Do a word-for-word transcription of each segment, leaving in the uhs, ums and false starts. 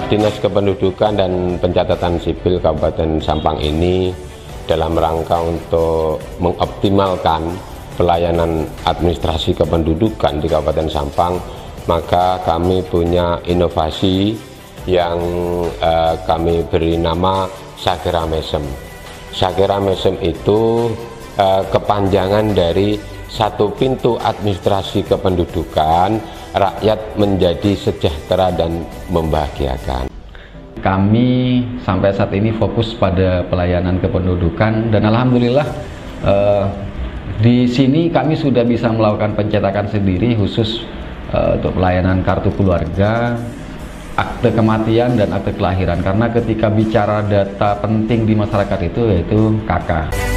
Dinas Kependudukan dan Pencatatan Sipil Kabupaten Sampang ini dalam rangka untuk mengoptimalkan pelayanan administrasi kependudukan di Kabupaten Sampang, maka kami punya inovasi yang eh, kami beri nama Sakera Mesem. Sakera Mesem itu eh, kepanjangan dari satu pintu administrasi kependudukan, rakyat menjadi sejahtera dan membahagiakan. Kami sampai saat ini fokus pada pelayanan kependudukan dan alhamdulillah eh, di sini kami sudah bisa melakukan pencetakan sendiri khusus eh, untuk pelayanan kartu keluarga, akte kematian dan akte kelahiran, karena ketika bicara data penting di masyarakat itu yaitu K K.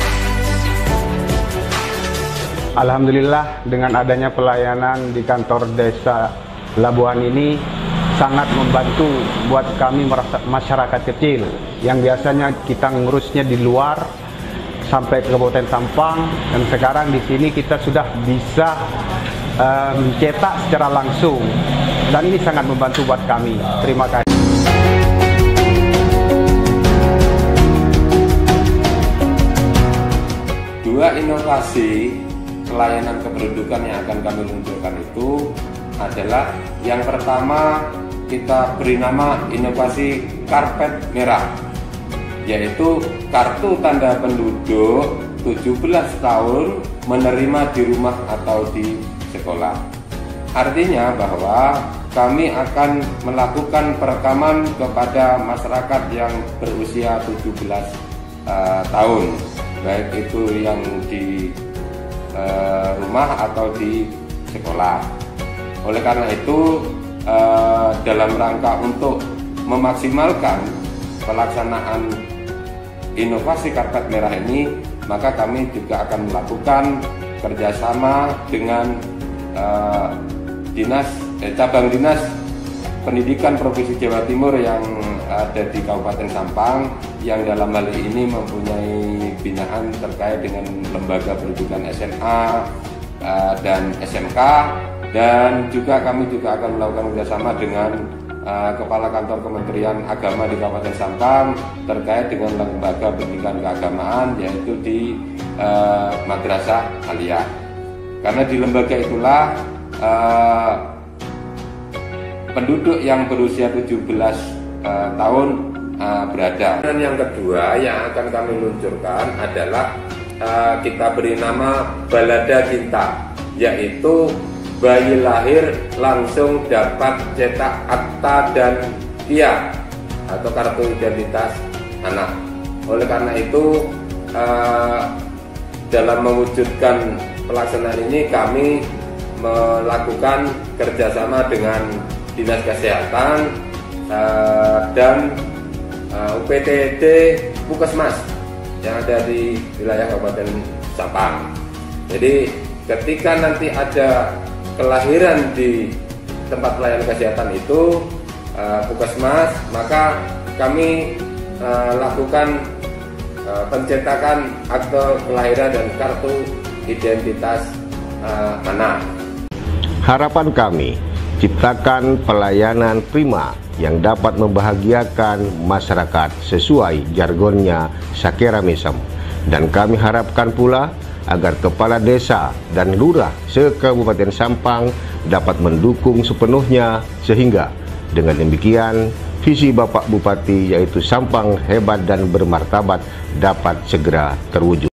Alhamdulillah dengan adanya pelayanan di kantor desa Labuhan ini sangat membantu buat kami masyarakat kecil yang biasanya kita ngurusnya di luar sampai ke Kabupaten Sampang, dan sekarang di sini kita sudah bisa mencetak um, secara langsung, dan ini sangat membantu buat kami. Terima kasih. Dua inovasi pelayanan kependudukan yang akan kami luncurkan itu adalah yang pertama, kita beri nama inovasi karpet merah, yaitu kartu tanda penduduk tujuh belas tahun menerima di rumah atau di sekolah. Artinya bahwa kami akan melakukan perekaman kepada masyarakat yang berusia tujuh belas uh, tahun, baik itu yang di uh, rumah atau di sekolah. Oleh karena itu, uh, dalam rangka untuk memaksimalkan pelaksanaan inovasi karpet merah ini, maka kami juga akan melakukan kerjasama dengan uh, dinas eh, cabang dinas pendidikan Provinsi Jawa Timur yang ada di Kabupaten Sampang, yang dalam hal ini mempunyai binaan terkait dengan lembaga pendidikan S M A uh, dan S M K, dan juga kami juga akan melakukan kerjasama dengan uh, Kepala Kantor Kementerian Agama di Kabupaten Sampang terkait dengan lembaga pendidikan keagamaan, yaitu di uh, Madrasah Aliyah. Karena di lembaga itulah uh, penduduk yang berusia tujuh belas uh, tahun uh, berada. Dan yang kedua yang akan kami luncurkan adalah uh, kita beri nama Balada Cinta, yaitu bayi lahir langsung dapat cetak akta dan K I A atau kartu identitas anak. Oleh karena itu, uh, dalam mewujudkan pelaksanaan ini kami melakukan kerjasama dengan Dinas Kesehatan uh, dan uh, U P T D Puskesmas yang ada di wilayah Kabupaten Sampang. Jadi ketika nanti ada kelahiran di tempat pelayanan kesehatan itu uh, Puskesmas, maka kami uh, lakukan uh, pencetakan akte kelahiran dan kartu identitas uh, anak. Harapan kami, ciptakan pelayanan prima yang dapat membahagiakan masyarakat sesuai jargonnya Sakera Mesem. Dan kami harapkan pula agar kepala desa dan lurah se-Kabupaten Sampang dapat mendukung sepenuhnya, sehingga dengan demikian visi Bapak Bupati yaitu Sampang hebat dan bermartabat dapat segera terwujud.